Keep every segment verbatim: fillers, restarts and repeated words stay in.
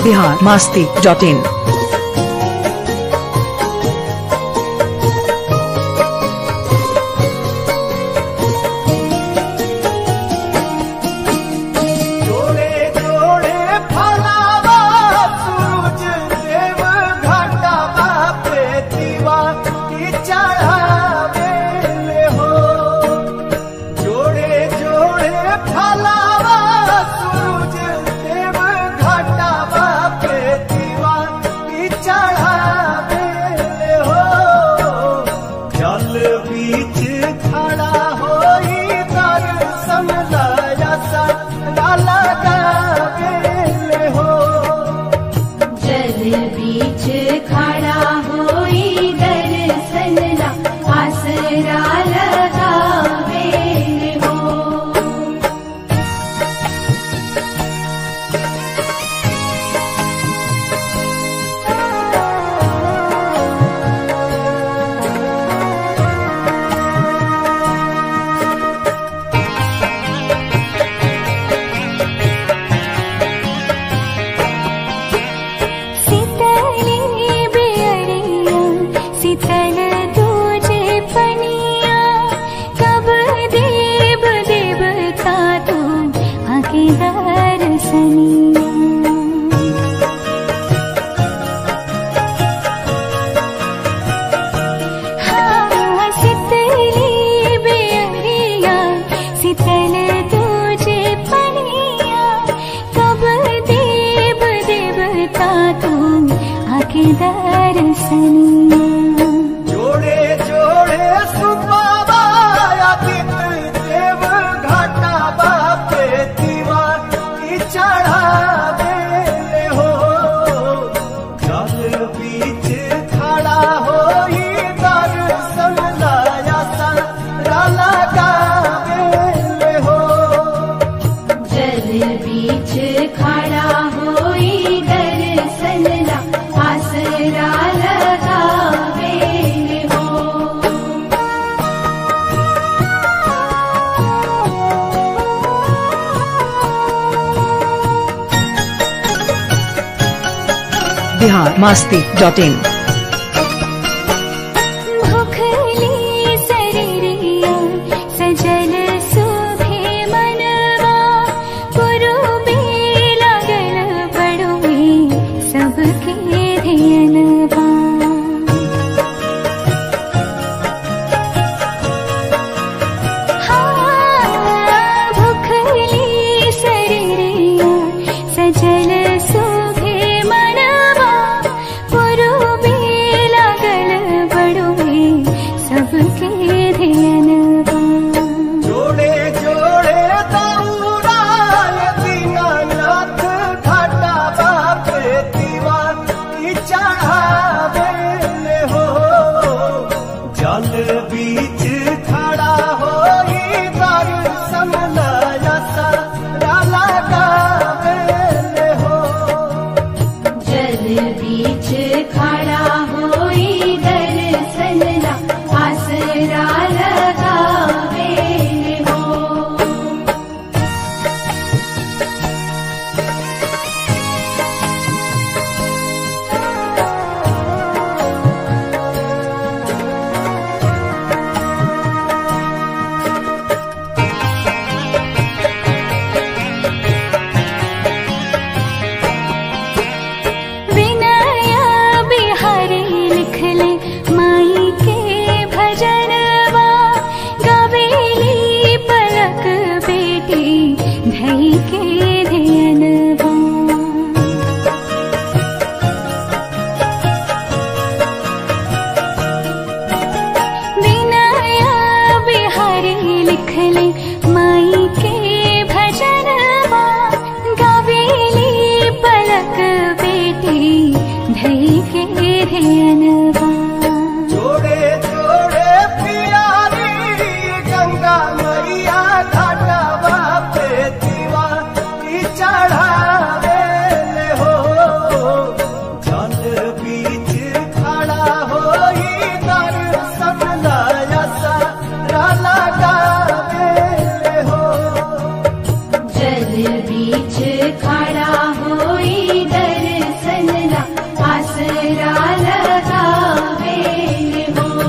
Bihar Masti dot in. Bihar Masti dot in. विनया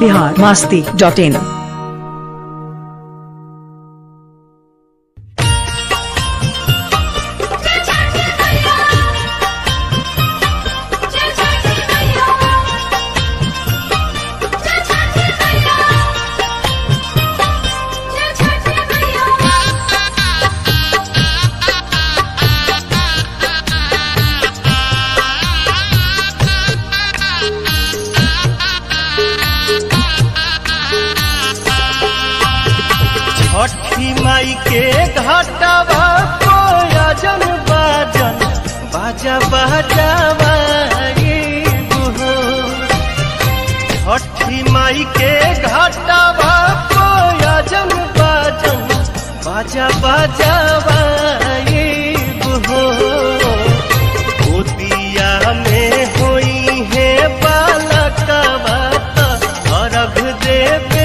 Bihar Masti dot in. Chhathi Maai के घाटवा कोयजन बाजन बाजा बाजावा हो। छठी माई के घाटवा कोयजन बाजन बाजा बाजावा हो। गोदिया में होई है बालकवा अर्घ देवे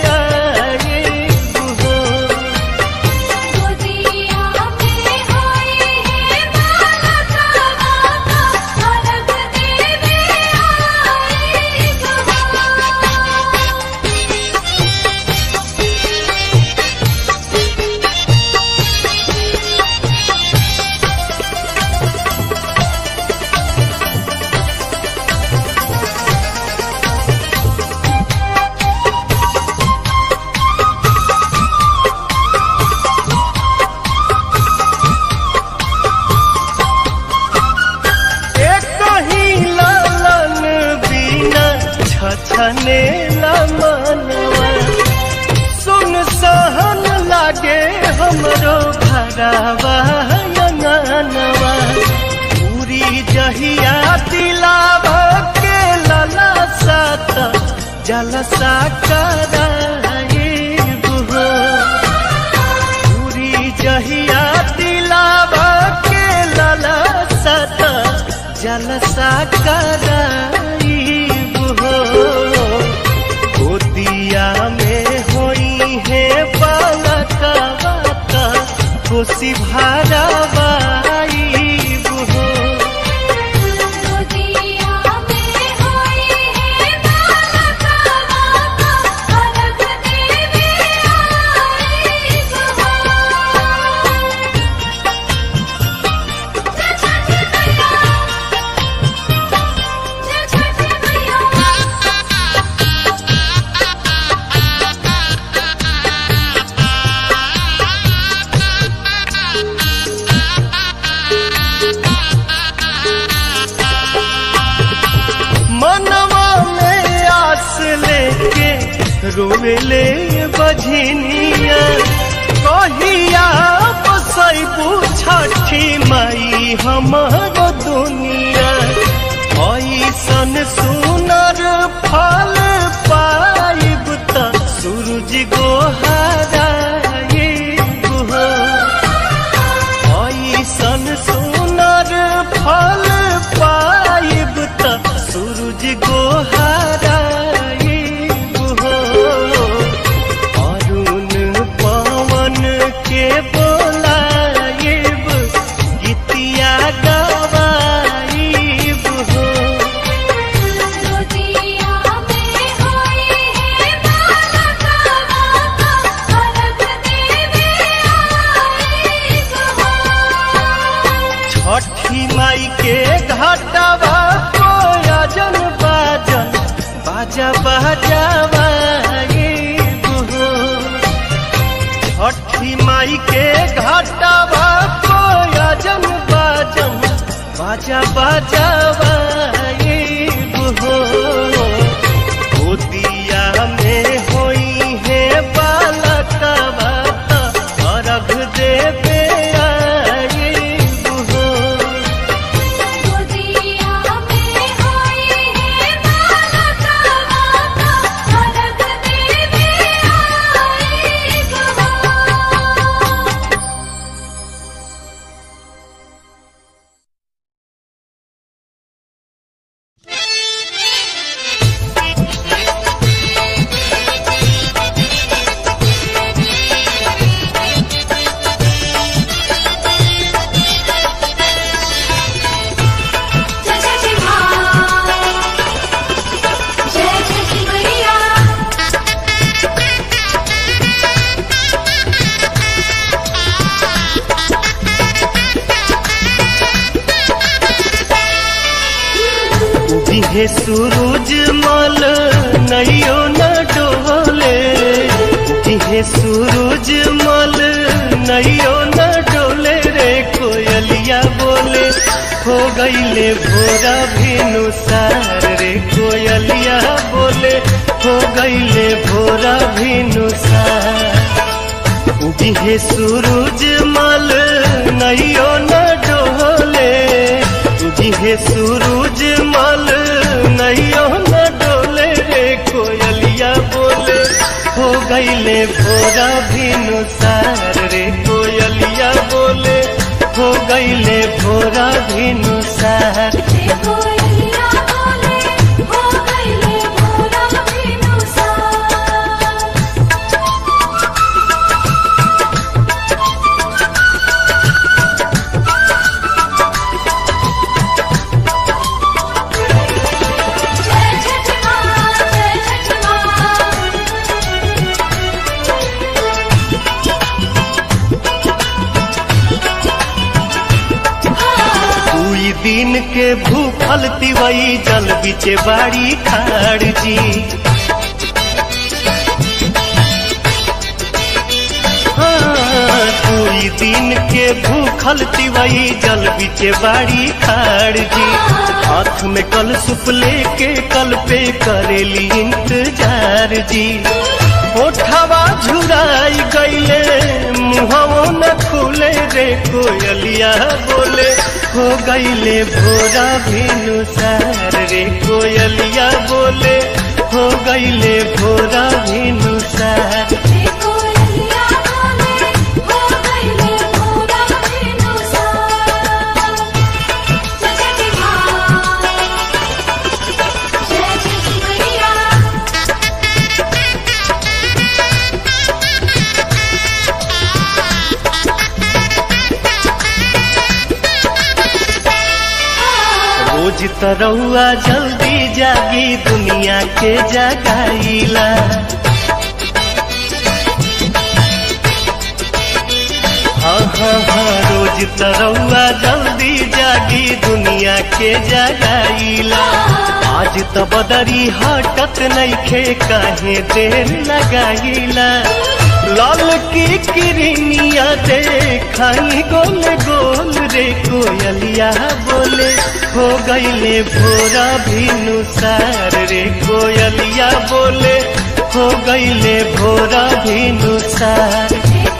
छने मनवा सुन सहन लागे हमरो भरावा अंगनवा। पूरी जहिया दिलावा के लला सात जलसा कराए हो। पूरी जहिया दिलावा के लला सात जलसा कराए गोदिया में होई है बालकवा खुशी भरावाई हो। मनवा में आस लेके रोवेले बझनिया कहिया बसैबू छठी माई हमारो दुनिया। ऐसन सुनर फल पाइब त सूरज गोहराए हो। ऐसन सुनर फल पाइब त सूरज गोहराए हो। अरुण पवन के बोलाइब गीतिया गवाइब हो। छठी माई के घाटवा कोयजन बाजन बाजा बाजावा हो। छठी माई के घाटवा कोयजन बाजन बाजा बाजावा हो। गोदिया में होई है बालकवा अर्घ देवे उगिहे सूरज मल नैयो न डोले, उगिहे सूरज मल नैयो न डोले रे कोयलिया बोले हो गईले भोरा भिनुसार रे कोयलिया बोले हो गईले भोरा भिनुसार। उगिहे सूरज मल नैयो न डोले, उगिहे सूरज मल नैयो न डोले रे कोयलिया बोले हो गईले भोरा भिनुसार रे कोयलिया बोले हो गईले भोरा भिनुसार। दिन के भूखल तिवई जल बिचे बाड़ी खाड़ जी, हाँ दुई दिन के भूखल तिवई जल बिचे बाड़ी खाड़ जी। हाथ में कल सुप लेके कल पे करेली इंतजार जी। ओठवा झुराई गईले मुहवो न खुले रे कोयलिया बोले हो गईले भोरा भिनुसार रे कोयलिया बोले हो गईले भोरा भिनुसार। रोज तरौआ जल्दी जागी दुनिया के जगाईला, हाँ हाँ हाँ रोज तरौआ जल्दी जागी दुनिया के जगाईला। आज तो बदरी हटत नइखे काहे देर लगाईला। लाल की किरनिया देखाई गोल गोल रे कोयलिया बोले हो गईले भोरा भिनुसार रे कोयलिया बोले हो गईले भोरा भिनुसार।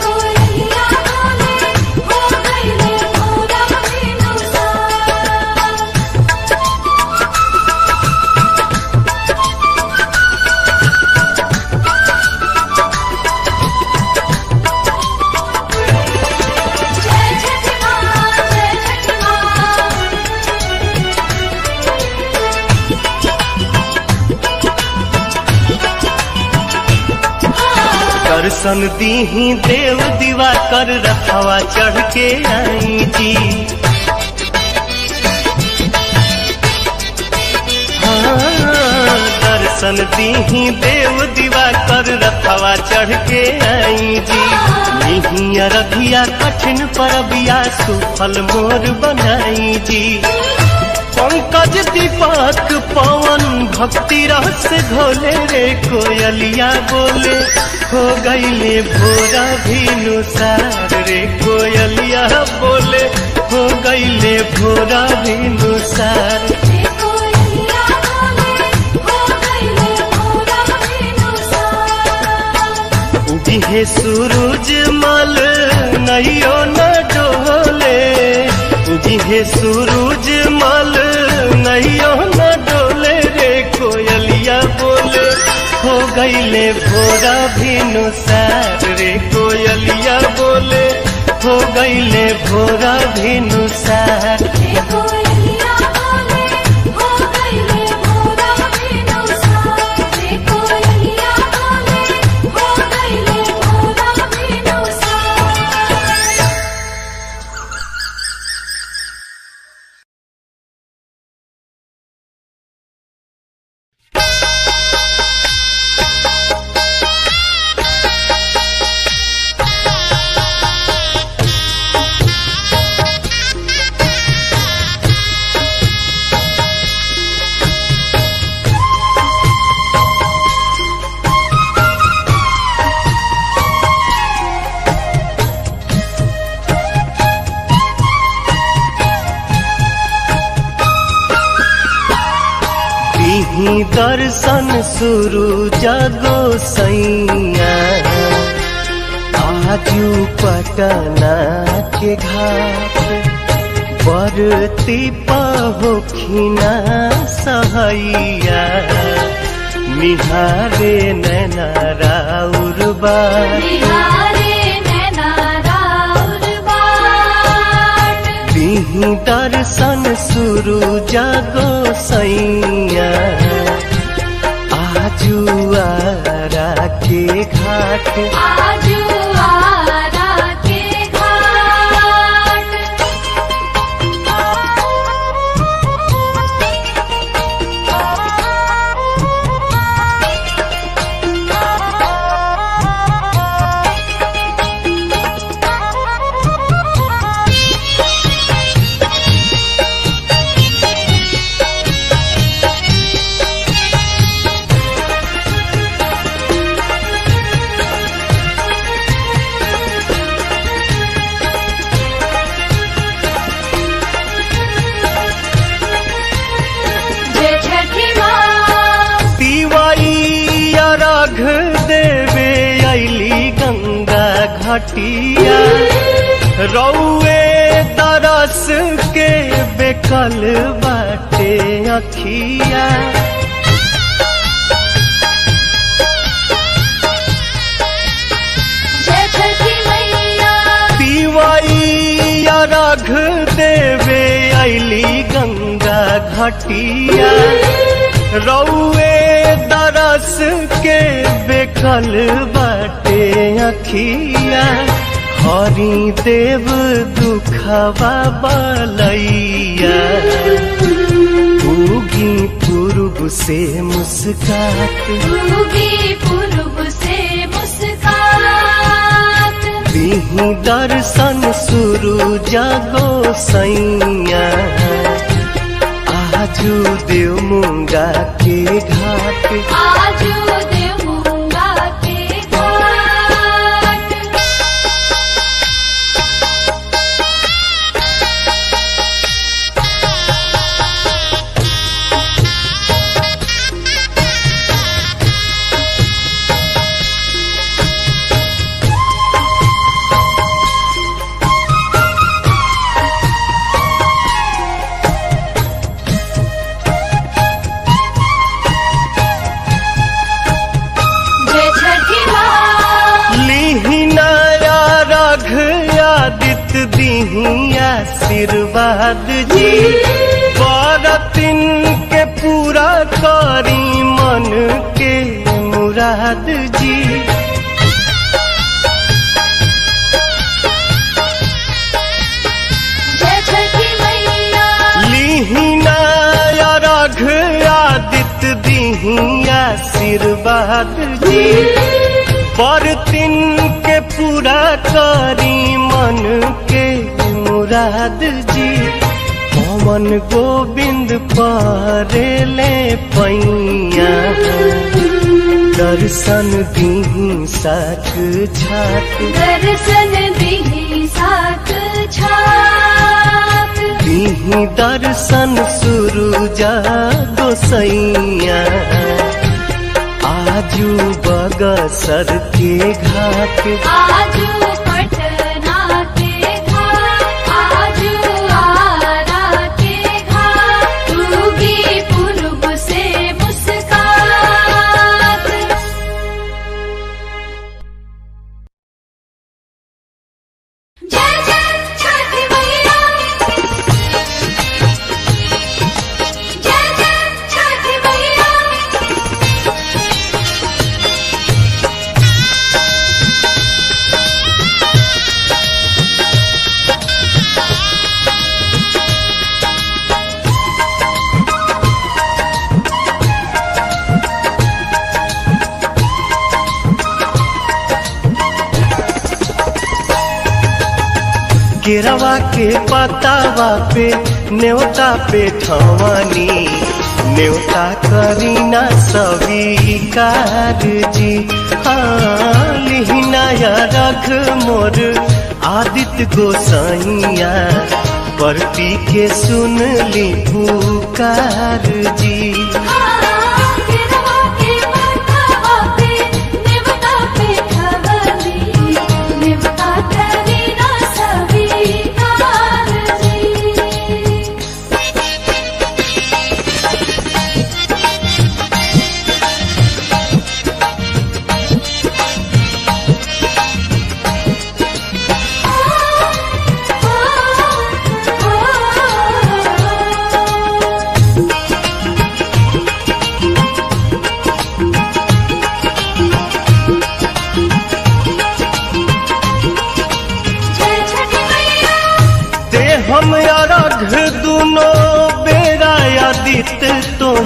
दर्शन दीही देव दीवा कर रखवा चढ़ के आई जी, हाँ दर्शन दीही देव दीवा कर रखवा चढ़ के आई जी। निहिया रखिया कठिन परबिया सुफल मोर बनाई जी। पंकज दीपक पवन भक्ति रस घोले रे कोयलिया बोले हो गईले भोरा भिनुसार रे कोयलिया बोले हो गईले भोरा भिनुसार। उगिहे सूरज मल नैयो न डोले, उगिहे सूरज मल नैयो न डोले रे कोयलिया बोले हो गईले भोरा भिनुसार रे कोयलिया बोले हो गईले भोरा भिनुसार। दीही दर्शन शुरू जगो सैया आजू पटना के घाट बरती पहोखिना सहैया निहारे नैना राउर बाट दीही दर्शन शुरू जगो सैया आजू आरा के घाट आजू आरा के घाट घटिया रौए तरस के बेकल बाटे अखिया पिवैया रघ देवे अली गंगा घटिया रौए दरस के बेकल बाटे अखिया हरि देव दुखवा बलैया उगी पूर्व से मुस्कात उगी पूर्व से मुस्कात दीही दर्शन शुरू जगो सैया आजू देव मुंगा के घाट आजू देव मुंगा के घाट आशीर्वाद जी बरतिन के पूरा करी मन के मुराद जी लीहिना रघ आदित्य दीही आशीर्वाद जी बरतिन के पूरा करी मन के मुराद जी पवन गोविंद परेले पैया दर्शन दीही साथ छात दर्शन दीही साथ छात दीही दर्शन शुरू जागो सैया आजू बगसर के घाट आजू पटना के घाट आजू आरा के घाट उगी पूर्व से मुस्कात जय जय छठी मैया जय जय छठी मैया केरवा के पतावा पे न्योता पे ठवानी न्योता करीना स्वीकार जी हाँ लिहिना रख मोर आदित्य गोसाइया परती के सुन ली पुकार जी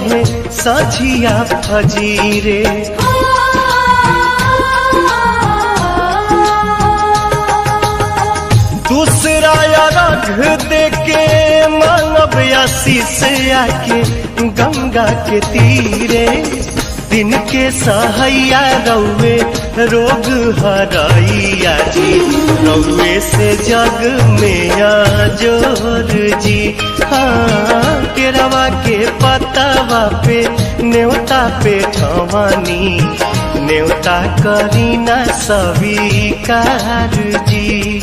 बहे सझिया फजीरे। दूसरा अर्घ देके मानव आशीष आके गंगा के तीरे। दिन के सहैया रौवे रोग हरैया जी, रौवे से जग में जोर जी। हाँ केरवा के पतावा पे न्योता पे ठवानी, न्योता करीना स्वीकार जी।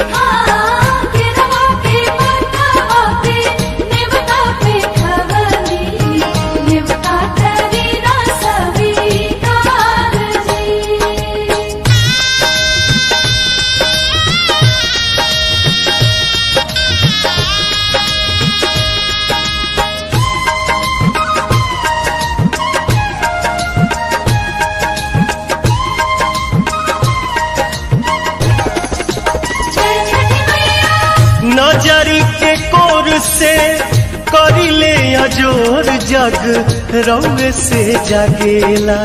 नजरी के कोर से करिले अजोर जग, रौवे से जागेला।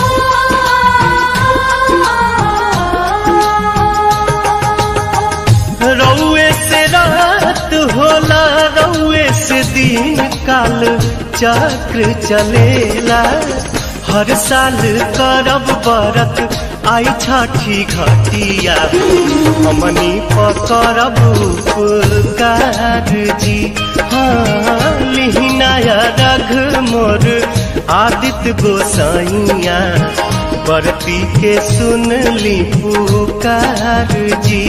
रौवे से रात होला, रौवे से दिन काल चक्र चलेला। हर साल करब बरत आई छठी घटिया, हमनी पकड़ब उपकार जी। हाँ लिहिनाया रघ मोर आदित्य गोसाइया, बरती के सुन ली पुकार जी।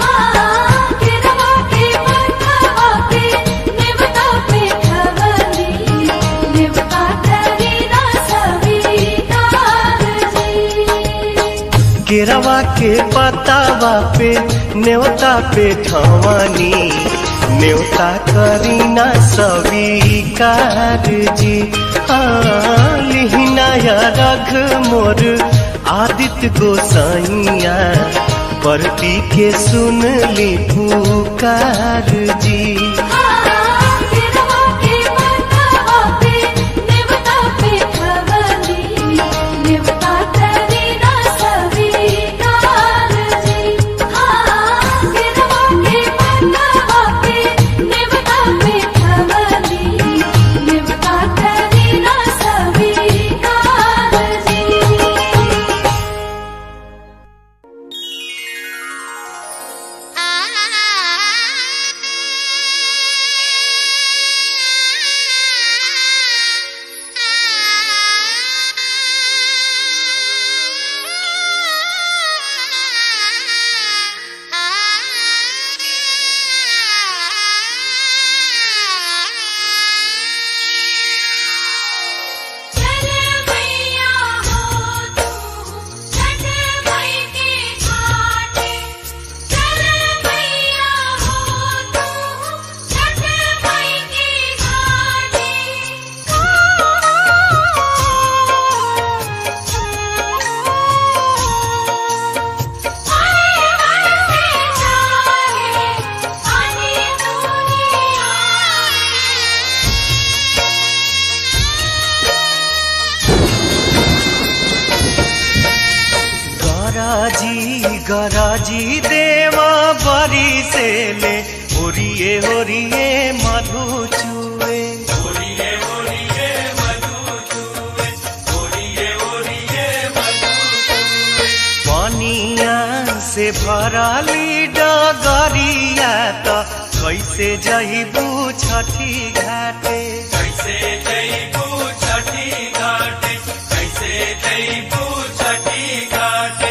केरवा के पतावा पे न्योता पे ठवानी, न्योता करीना स्वीकार जी। हाँ लिहिनाया रघ मोर आदित्य गोसाइया, बरती के सुन ली पुकार जी। गराजी देवा बरी से ले, ओरिए ओरिए मधु चुए। ओरिए ओरिए मधु चुए, ओरिए ओरिए मधु चुए। पानिया से भराली डगरिया त कैसे जइबू छठी घाटे, कैसे जइबू छठी घाटे, कैसे जइबू छठी घाटे।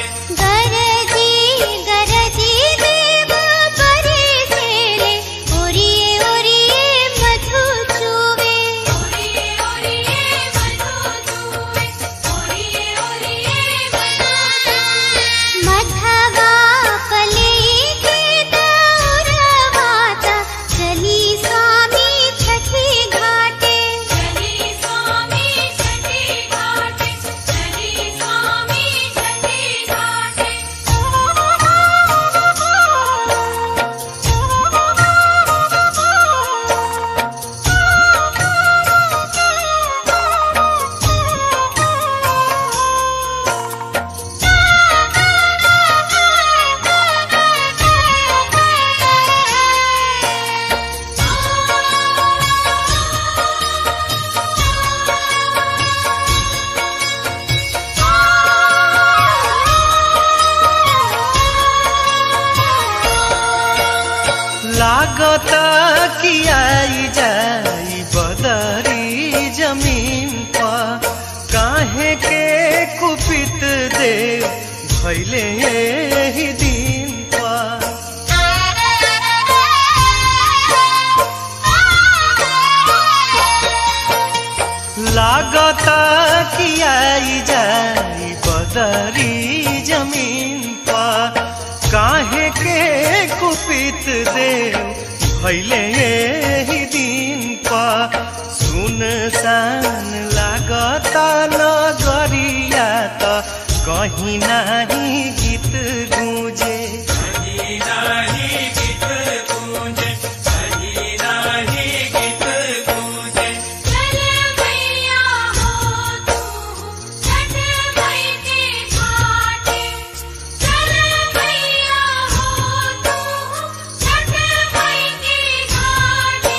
स्वामी छठी घाट। जमीन पर काहे के कुपित देव भैले यही दिन पर। लागता कि आई जाई बदरी जमीन पर काहे के कुपित देव भैले यही दिन पर। सुनसान लागता नगरिया त कहीं नहीं गीत गूंजे, कहीं नहीं गीत गूंजे, कहीं नहीं गीत गूंजे। चल मैया हो तू छठ मई के घाटे, चल मैया हो तू छठ मई के घाटे।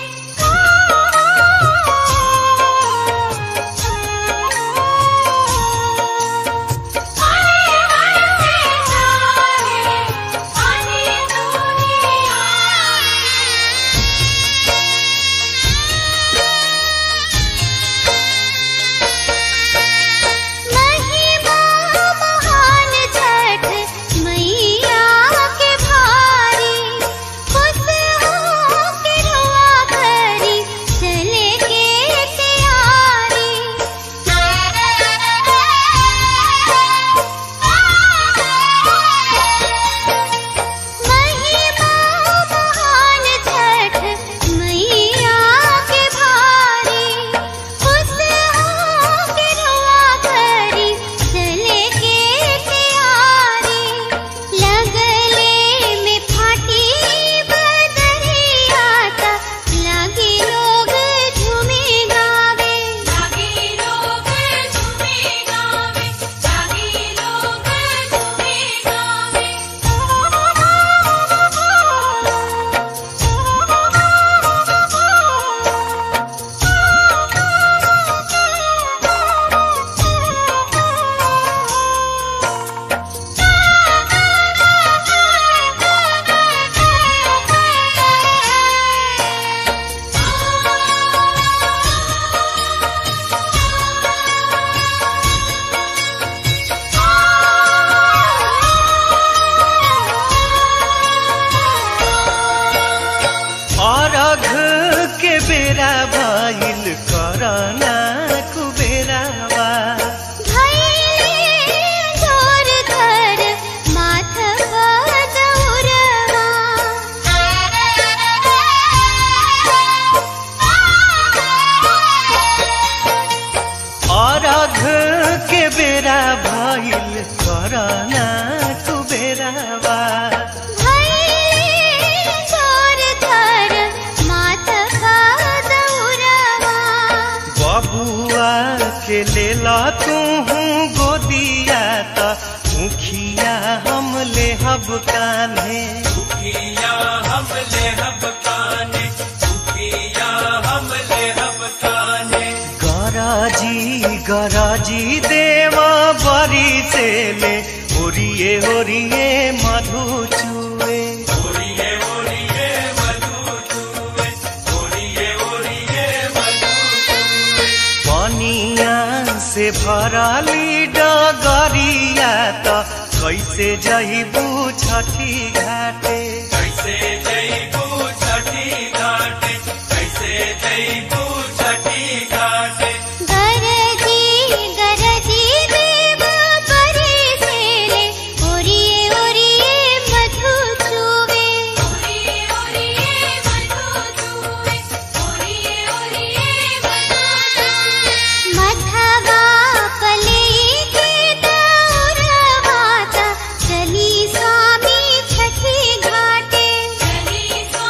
के लेला तू गोदिया त मुखिया हम ले हब कान्हे, मुखिया हम ले हब कान्हे, मुखिया हम ले हब कान्हे। गराजी गराजी देवा बरी से ले ओरिए ओरिए मधु चुए, ओरिए ओरिए मधु चुए, ओरिए ओरिए मधु चुए। पनिया से भराली डगरिया त कैसे जइबू छठी घाटे, कैसे जइबू छठी घाटे, कैसे जइबू छठी घाटे। गरजी गरजी देव परी से ले ओरिए ओरिए मधु चुवे, ओरिए ओरिए मधु चुवे, ओरिए ओरिए मधु चुवे। मधवा पले के दौरवाता चली स्वामी छठी घाटे, चली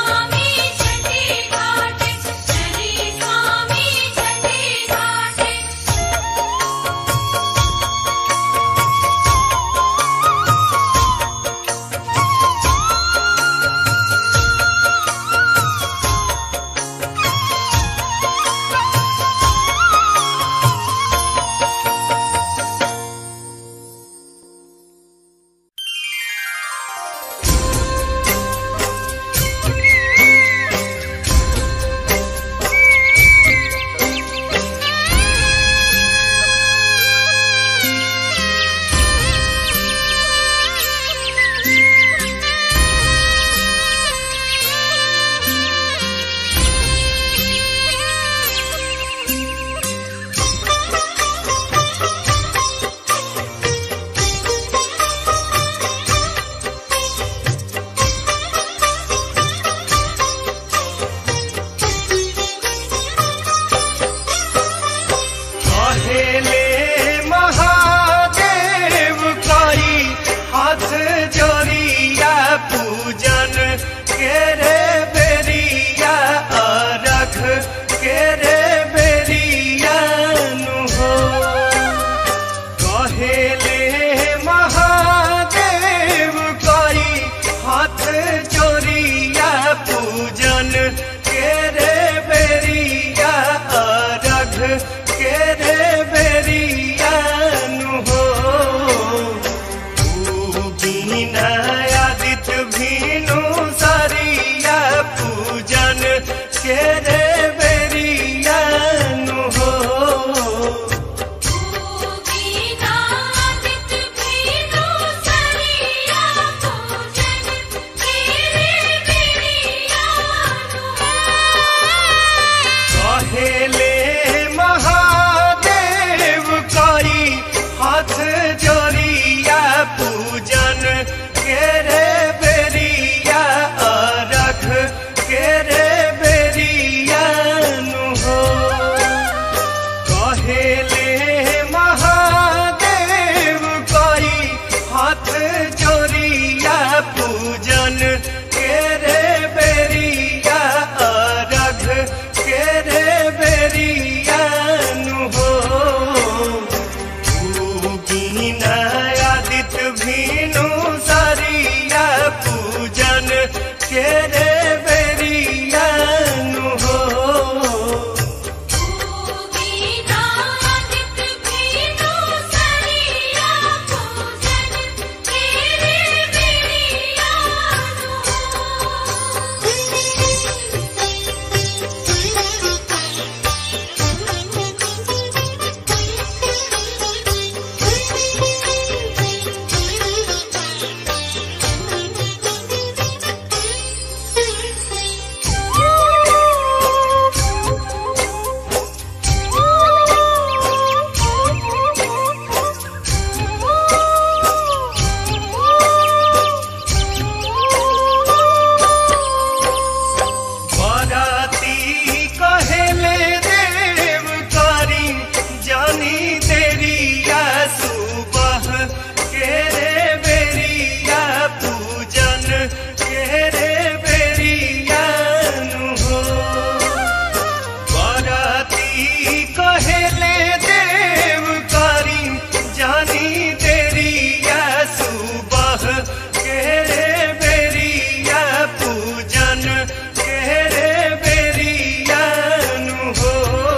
कहेले देव करी जानी तेरी या सुबह के रे बेरिया पूजन के रे बेरिया नु हो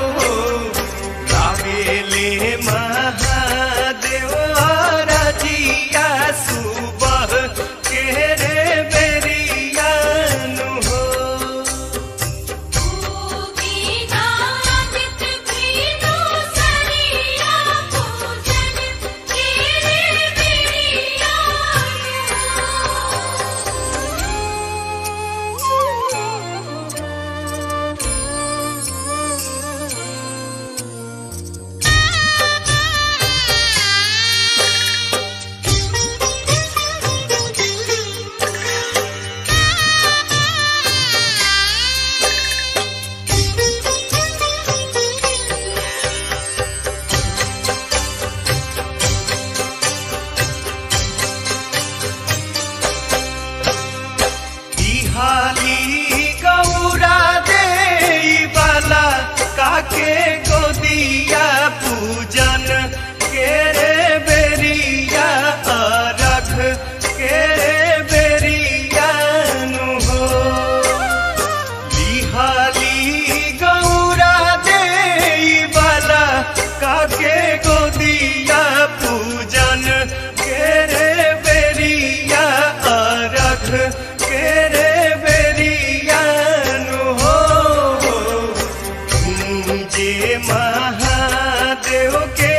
गावेले महादेव राजिया सुबह के रे बेरिया नु हो के गोदिया पूजन के रे बेरिया रख के रे बेरिया नु हो बिहाली गौरा दे बाला काके गोदिया पूजन के रे बेरिया रख के रे बेरिया नु हो जे महादेव के